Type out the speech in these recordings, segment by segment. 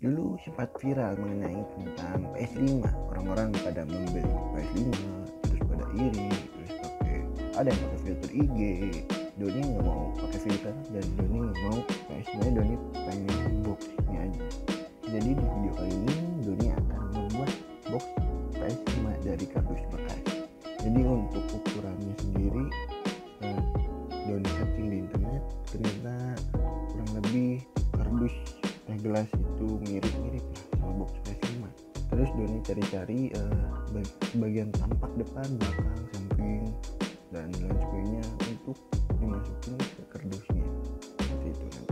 Dulu sempat viral mengenai tentang PS5. Orang-orang pada membeli PS5, terus pada iri, terus ada yang pakai filter IG. Doni nggak mau pakai filter dan Doni nggak mau PS5, Doni pengen boxnya aja. Jadi di video kali ini Doni akan membuat box PS5 dari kardus bekas. Jadi untuk ukurannya sendiri Doni searching di internet, ternyata kurang lebih kardus teh gelas itu mirip-mirip lah sama box PS5. Terus Doni cari-cari bagian tampak depan, belakang, samping dan lain sebagainya untuk dimasukin ke kardusnya seperti itu kan.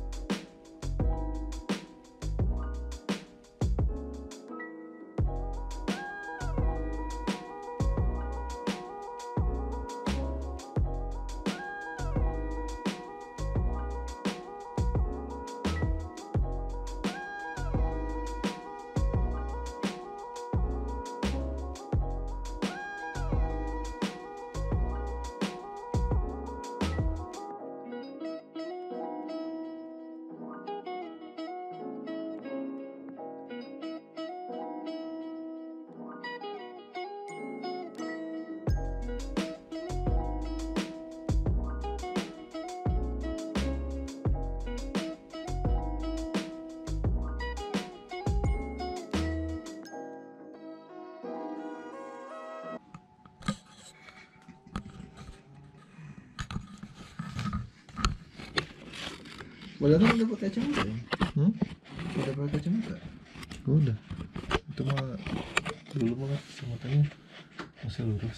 Padahal kan udah pakai kacamata ya? Udah pakai kacamata? Udah. Itu mah dulu mah kacamatanya masih lurus.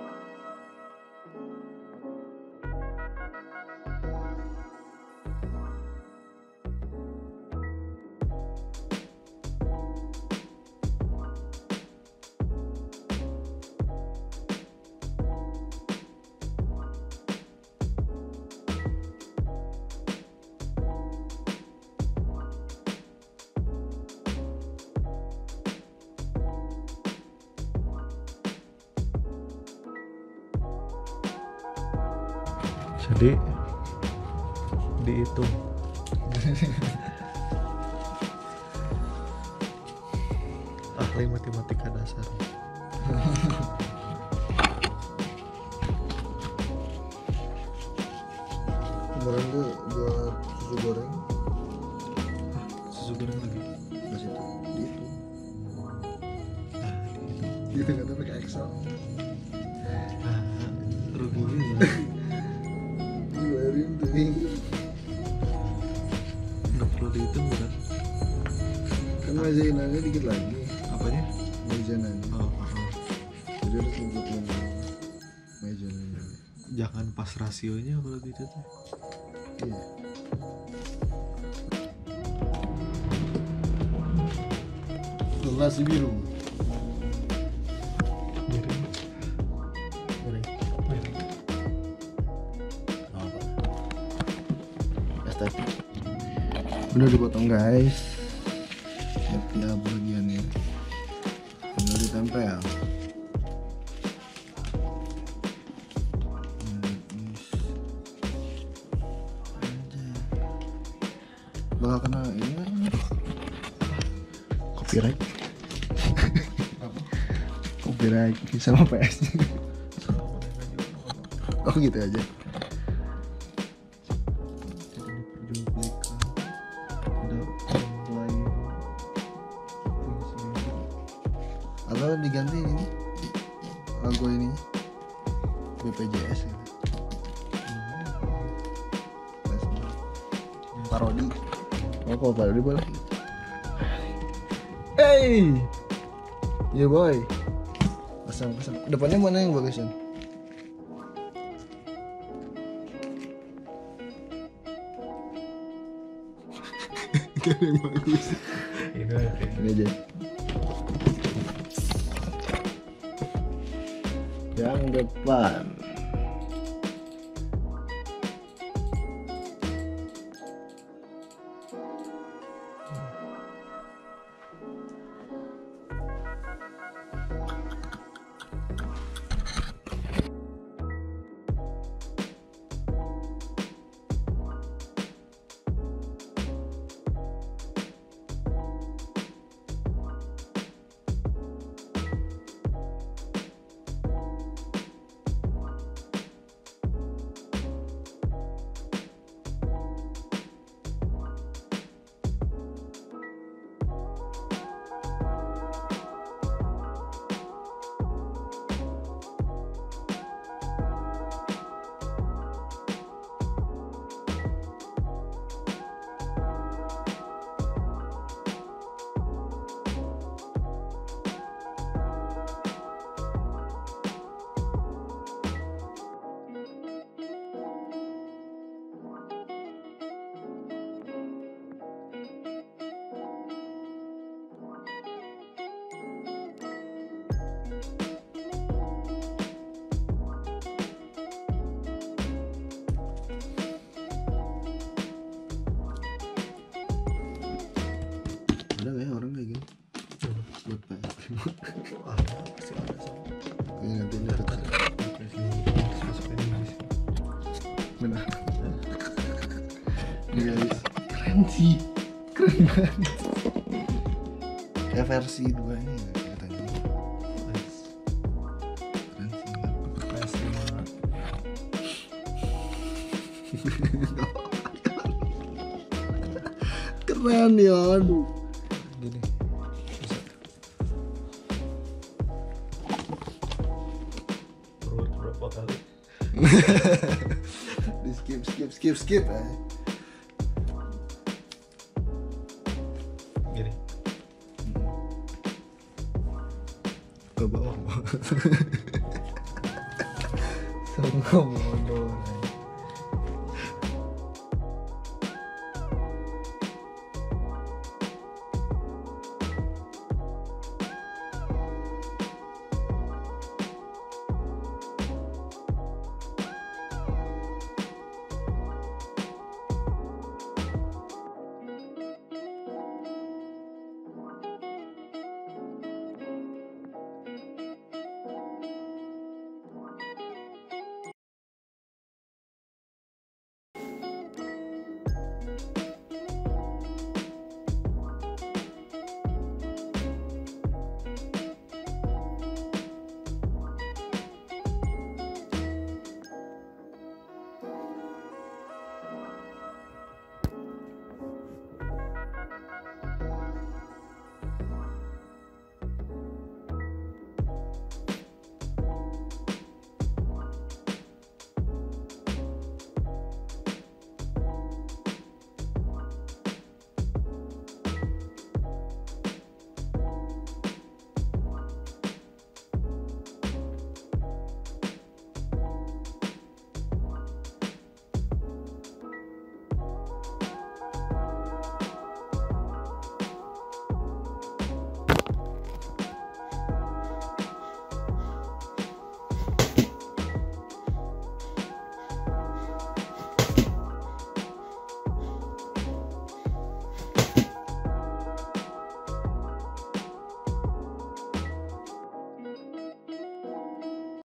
Jadi dihitung ahli matematika dasar. Kemarin tuh buat susu goreng. Susu goreng lagi. Pas itu dihitung. Nah, dihitung. Dihitung kata pakai Excel. Nah, rugi juga. Dibayarin tuh. Nggak perlu dihitung kan? Kan majainannya dikit lagi. Apanya? Majainannya. Oh. Jadi harus ngikutin majainannya. Jangan pas rasionya kalau gitu tuh. Iya. Nasi biru. Miring. Apa? Estetik. Udah dipotong guys. Setiap bagiannya. Tinggal ditempel. Bakal kena ini kan? Copyright. Copyright sama PS. Oh gitu aja. Atau diganti ini logo ini BPJS gitu. Parodi. Oh kalau parodi boleh. Hey, yeah boy. Pasang. Depannya mana yang bagusan? Gak ada yang bagus. Ini aja. Yang depan. orang kayak gini Coba. buat PS5. Ada, pasti ada sama. Ya nanti Ada, lihat ada. Terus masukin Inggris. benar. Ini guys, keren sih, keren banget. Ya versi 2 nya katanya Nice. keren sih. PS5. Keren Yon. Gini. Bisa. Forward berapa kali? Di skip Gini. ke bawah. Sungguh bodoh.